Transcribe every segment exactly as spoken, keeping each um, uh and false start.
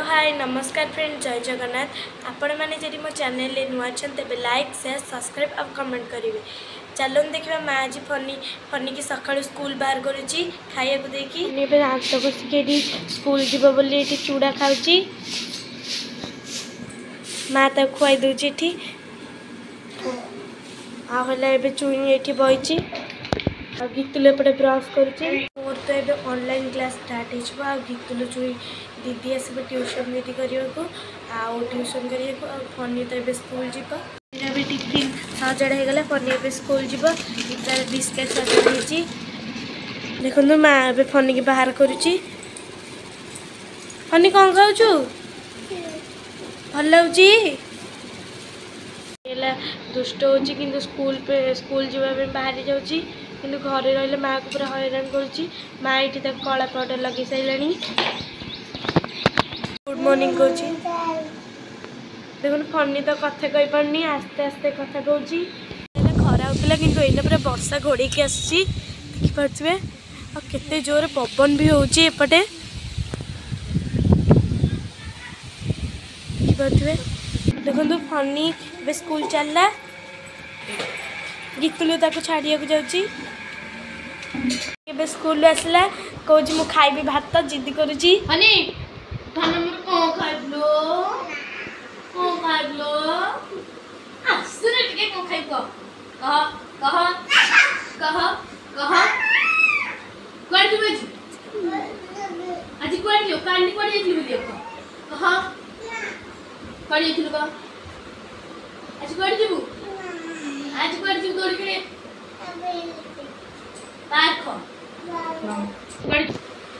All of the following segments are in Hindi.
हाय नमस्कार फ्रेंड जय जगन्नाथ आपण मैंने जदि मो चैनल नुआ तेज लाइक शेयर सब्सक्राइब और कमेंट करेंगे। चलो देखा माँ आज फनी फनी की सका स्कूल बाहर करुच्ची खाया देखिए दांत घोषिकी स्कूल जीव बोली चूड़ा खाऊँ माँ तक खुआई दूची आए चुई ये बही आ गीतुल एपटे ब्रश करुच्ची मोर तो ये ऑनलाइन क्लास स्टार्ट हो आ गीतुल चुई दीदी आस ट्यूशन दीदी करने को आउ ट्यूशन करने को फनी तो ये स्कूल जीव भी टिफिन सजाड़ होगला फनी ए स्कूल जीव तार बिस्किट सजाड़ हो देखो माँ ए फनी की बाहर करुच्ची फनी कौन खाऊ भल लगे दुष्ट हो स्कूल पे स्कूल जावाई बाहरी जाऊँगी कि घरे रही माँ को पूरा हैरान करुच्ची माँ ये कला पाउडर लगे सारे गुड मॉर्निंग कौन देखो फनी तो कथा कही पारनी आस्ते आस्ते कथा कहूँ खरा होता कि पूरा वर्षा घोड़े आसपारे आते जोर पवन भी होपटे देखिए देखो फनी बे स्कूल चलला गीतुलू ताको छाड़िया जाऊँगी स्कूल आसला कौच मु खाइबी भात जिद करुच्ची हनी धन मोर को खाइबलो को खाइबलो आसुरे टिके को खाइब कह कह कह कह कोड दिबे आज कोड दियो कांडी कोड दियो दियो कह कोड दियो कह आज कोड दिबु आज कोड दिबु दौड़ के पार्क कोड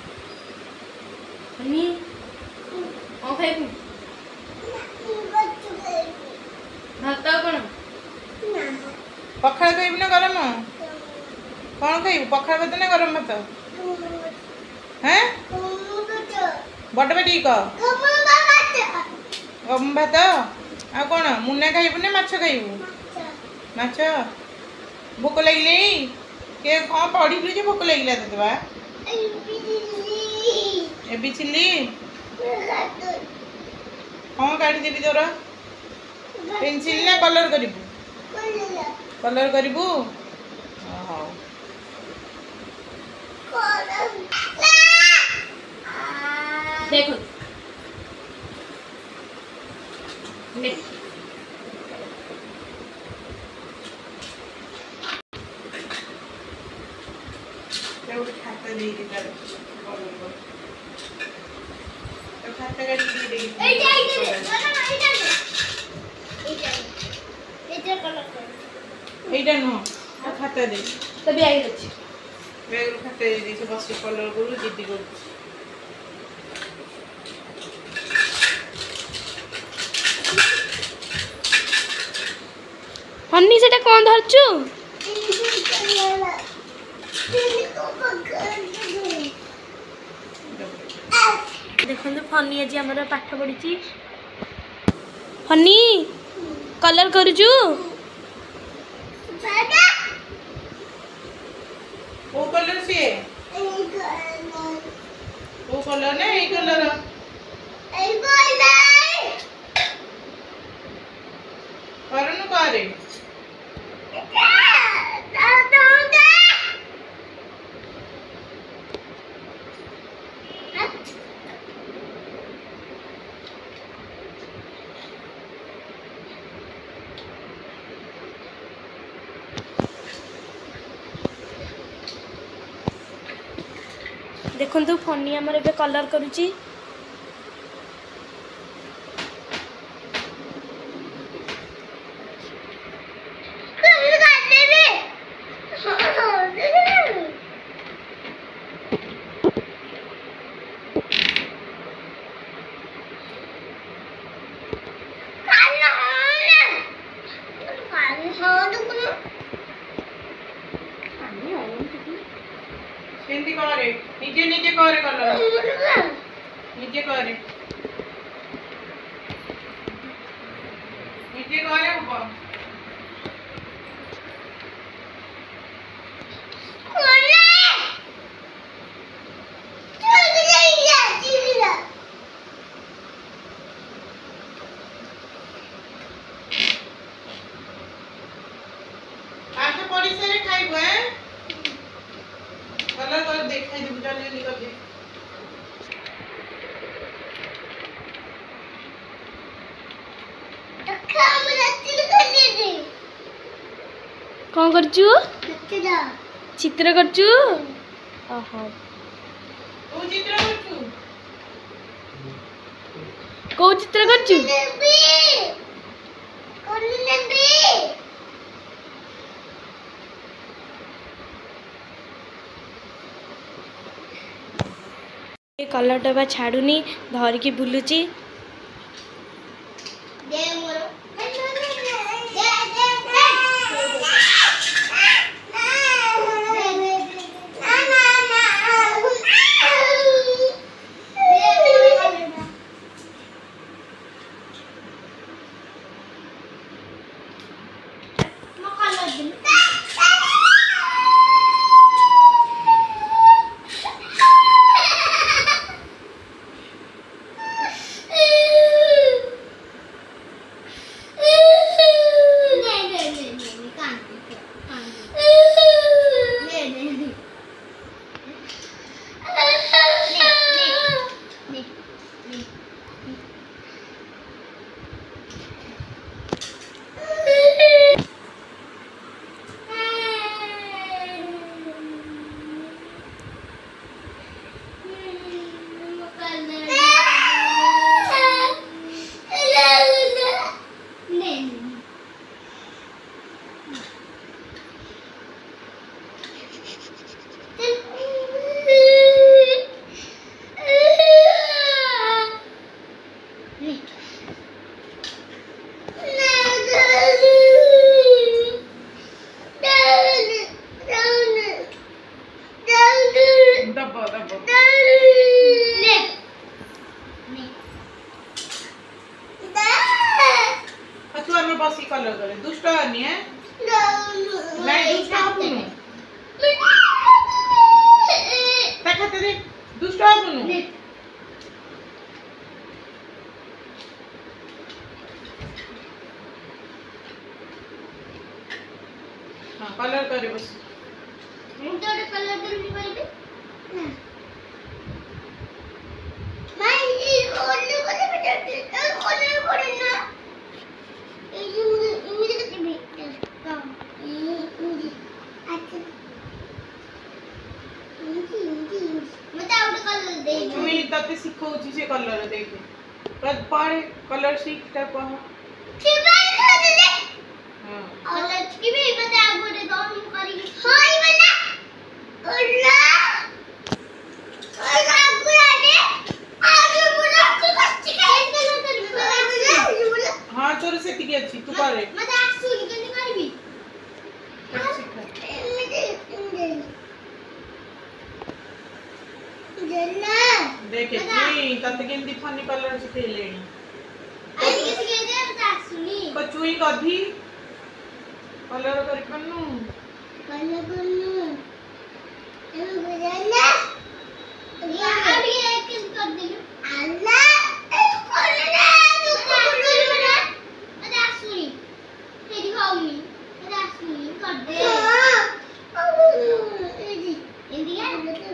हनी ओ खाइबु भात कौन पखाड़ खाइबु ना गरम कौन खाइबु पखाड़ भात ना गरम भात हैं बड़ बेटी कह गरम भात आ कौन मुना खाइबु ना माछ खाइबु माछ भोक लगिले के कौन पढ़ी जे भोक लगिला तते बा एबी चिल्ली कौन काटी देबी तोर पेंसिल ना कलर करिबु कलर करिबु हां देखो ले एउटा खाता दे दे तर तो खाता गाड़ी दे दे ए जाई दे ना ना ए जाई ए जाई ए जे कलर कर एटा नो आ खाता दे तबे आई अछि बैग खाता दे दे से बस कलर करू जिद्दी करू फनी सेटा कौन धरचु देखो फनी आज आम पाठ पढ़ी फनी कलर करुचु ओ कलर से ओ कलर ना ए कलर ए कलर करनु करे देखो फनी आमर ए कलर करुच्ची सेंती करे निजे निजे करे कलर निजे करे निजे करे ऊपर कौन करचु चित्र करचु ओहो तू चित्र करचु को चित्र करचु ये कलर डबा छाड़ुनी धरिकी बुलुची बसी कलर करे दुष्ट आनी है नहीं दुष्ट आपुनु देखते दे दुष्ट आपुनु हां कलर करे बस मुझे तो कलर करनी पड़ेगी ना मैं ये खोलने को नहीं बेटे खोलने को ना ये मुझे मुझे कितनी बेटा ये मुझे अच्छा मुझे मुझे मत आउट कलर दे तुई तते सिखौची से कलर देखे पर पढ़े कलर सीख ता पढ़ ठीक है कर दे हां कलर की भी मत आउट दे दो हम करेंगे हाय बना अल्लाह और आगू आने आगे बोला कि बच्चे का एक कलर बोला हां तोर से टिके अछि तू करे मत आसु निकल करबी देखे तुई तते केंदी फनी कलर सिखे लेनी आई किसी के दे बता सुनी कचुई कभी कलर कर कन्नू कलर कन्नू ए बजाना ये अभी एक किस कर दे अल्लाह ए खोल ना तू खोल ना बता सुनी तेरी खाऊंगी बता सुनी कर दे इंडिया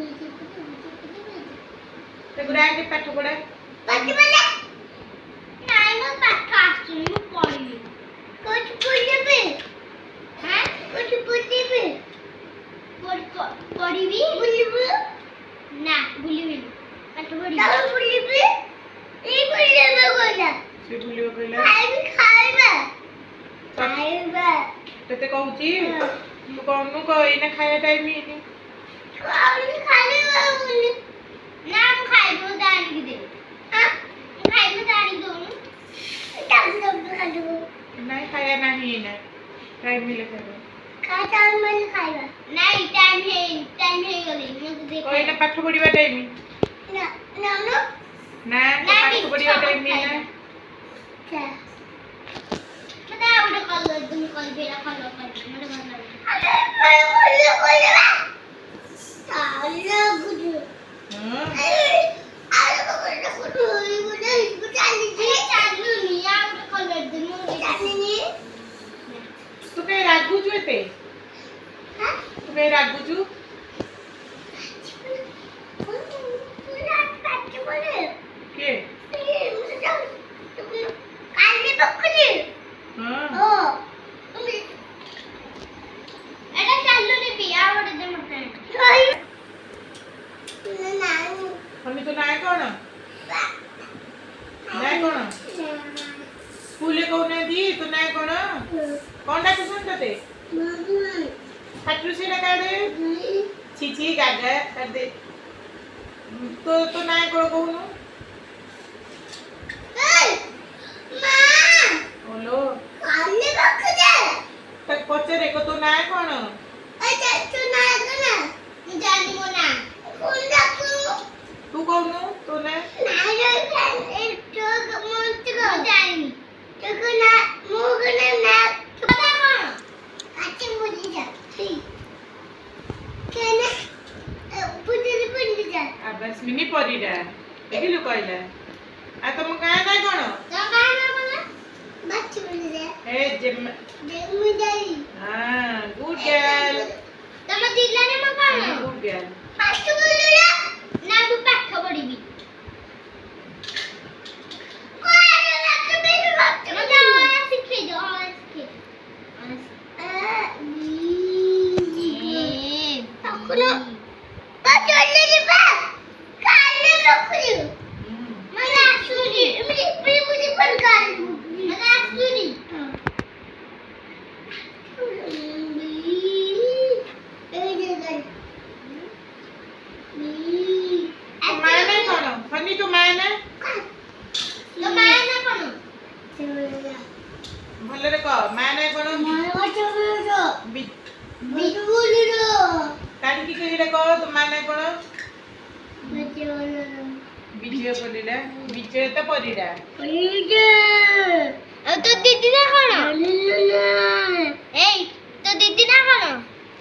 ते गुरा के पाठ पढ़े पाठ पढ़े नाइ नो पाठ आसुनी मु पढ़ी कुछ पढ़बे हैं कुछ पढ़बे पढ़ पढ़बी बुलिबे ना बुलिबे पाठ पढ़ी ना बुलिबे ए बुलिबे बोला से बुलियो कहला खाइबे खाइबे खाइबे तते कहूची तू कहनु को इने खाया टाइम ही नहीं खाली खाली बोली नाम खाइबो दानी दे हां खाइबो दानी दो टाइम सब खाइबो नहीं खाया नहीं इने टाइम मिले खाबो का टाइम में खाइबा नहीं टाइम है टाइम है गली मुझे देख कोई ना पाठ पढ़ीबा टाइम ना ना ना ना पाठ पढ़ीबा टाइम नहीं क्या बता उड़ कलर तुम कल बेरा कलर कर मेरे मन में अरे कोई कोई साला गुड हां अरे कोई कोई मुझे इसको चाली जी चालू नहीं आउट कलर दे मुझे चाली नहीं तू के रागू जो ते हां तू के रागू जो पूरा पैच बोले के ये मुझे जाओ काली बकरी हां ओ कहना दी तू ना कौन कौन डाकुसन तते हाटू से डका दे छी छी गागा कर दे तो तो ना कौन कहनु बोलो काले रख दे तक पचरे को तो ना कौन अच्छा तू ना करना जानी मोना कौन डाकू तू कहनु तो ना ना एक तो मंत्र जानी तो ना मुगने ना पता कौन अच्छे मुझे जा केने पुजरी पुजरी जा अब बस मिनी परिडा देखिलु कहला आ तुम गाय ना कौन तो गाय ना बोला बच्चे बोले दे ए जेम जेम जाई हां गुड गर्ल तम दिला ने म कौन गुड गर्ल पाठ बोलू ना तू पाठ पढ़ीबी कोई रख दे रख दे सीखे दो और सीखे आ जी तकुलो तो चले जीबा काले रखली मला सुनी मी मी मुझे पर काले मला सुनी माने कौन फनी तो माने तो माने कौन भले रे कह माने कौन बि काटी की कही रे कह तो माने कौन विजय परिडा विजय तो परिडा तो दीदी ना कौन ए तो दीदी ना कौन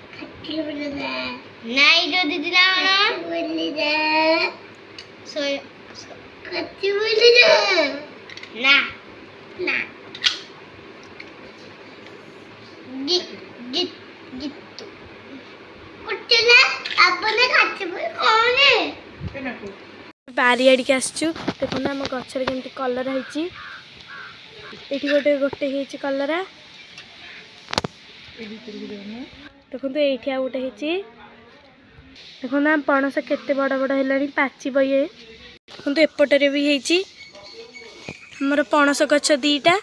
नहीं जो दीदी ना कौन बोली दे सो कच्ची बोली दे ना ना गिट गिट गिट कुछ ना अपने कच्ची बोल कौन है केना को बारियाड़ी के आसचु देखो ना आम गचर केमती कलर होती ये गोटे गोटे होती कलरा देखो तो ये आ गोटे होती देखो ना पणस केते बड़ बड़ है पाची ये देखो तो एपटे भी होती आमर पणस गछ दीटा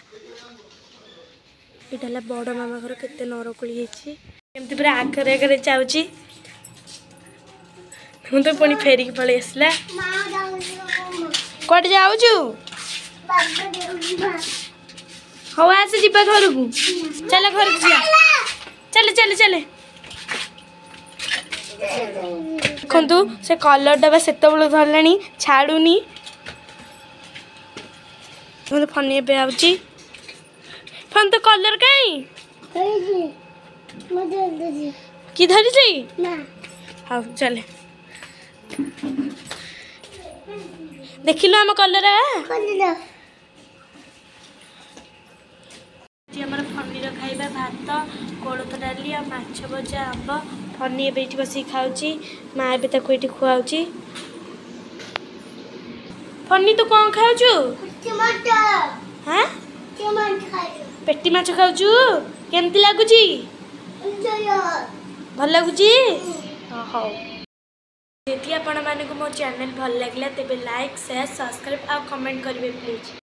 यहाँ बड़ मामा घर केते नरकुली होती पूरा आखरे आखरे चाहूँगी हूँ तो पुणी फेरिक पलि आसला कट जाऊचु हौ आस जीवा घर को चल घर को जा चल चल चल देखु से कलर डबा से धरला छाड़ूनी फनी ए आऊँगी फन तो कलर कहीं कि धरी हाँ चले देखिल आम कलर आमर फनीर खाइबा भात कोलथ डाली आ माछ भजा आंब फनी ए बस खाऊँ माँ भी ताको ये खुआऊँ फनी तू कौन खाऊ हाँ पेटी माछ खाऊ केमती लगुच भल लगुच हाँ यदि आपण माने को मो चैनल भल लागला तेबे लाइक शेयर सब्सक्राइब आ कमेंट करिवे प्लीज।